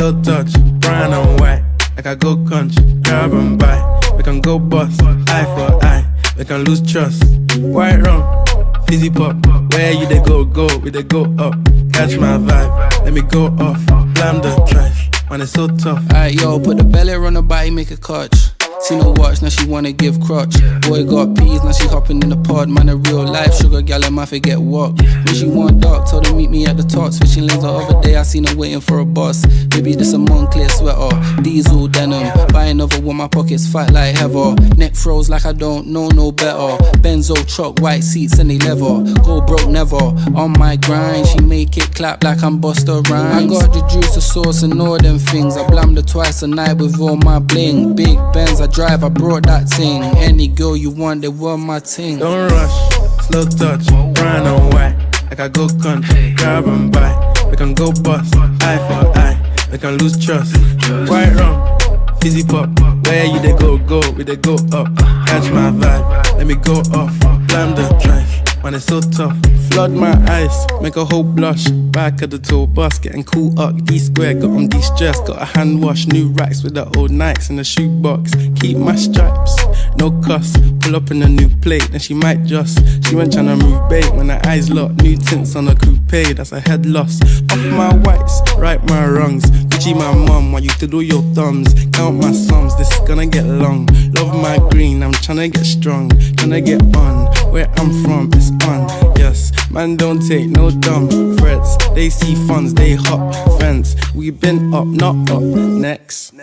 slow touch, brown and white. Like I go country, grab and buy. We can go bust, eye for eye. We can lose trust. White rum, fizzy pop. Where you they go, we they go up. Catch my vibe, let me go off. Blam the trash, man it's so tough. Alright yo, put the belly on the body, make a catch. Seen her watch, now she wanna give crutch. Boy got peas, now she hopping in the pod. Man a real life sugar gal, and my forget what. When she want dark, told her meet me at the top. Switching lanes the other day, I seen her waiting for a bus. Maybe this a Moncler sweater, diesel denim. Buy another one, my pockets fat like heather. Neck froze like I don't know no better. Benzo truck, white seats and they leather. Go broke never, on my grind. She make it clap like I'm Busta Rhymes. I got the juice, the sauce and all them things. I blammed her twice a night with all my bling. Big Benz, I drive, I brought that thing. Any girl you want, they were my thing. Don't rush, slow touch, brown and white. Like I go country, grab and buy. We can go bust, eye for eye. We can lose trust. White rum, fizzy pop. Where you they go, we they go up. Catch my vibe, let me go off. Blam the trash, man it's so tough. Flood my eyes, make a whole blush. Back of the tour bus, getting cool up. D-square, got on de-stress. Got a hand wash, new racks with the old Nikes in the shoebox. Keep my stripes, no cuss. Pull up in a new plate, then she might just. She went tryna move bait when her eyes locked. New tints on a coupe, that's a head loss. Off my whites, right my wrongs. Gucci my mum, while you twiddle your thumbs. Count my sums, this is gonna get long. Love my green, I'm tryna get strong. Tryna get on, where I'm from, it's on. Yes, man don't take no dumb threats. They see funds, they hop fence. We been up, not up, next.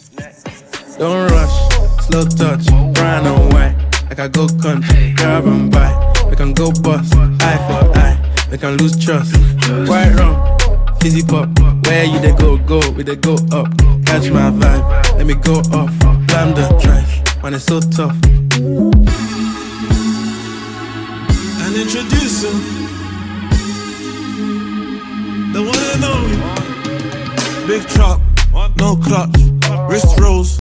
Don't rush, slow touch, brown and white. Like I go country, grab and buy. We can go bust, eye for eye. We can lose trust. White rum, fizzy pop. Where you they go, we they go up. Catch my vibe, let me go off. Blam the trash, man it's so tough. And introducing the one and only Big Truck, no clutch, wrist rolls.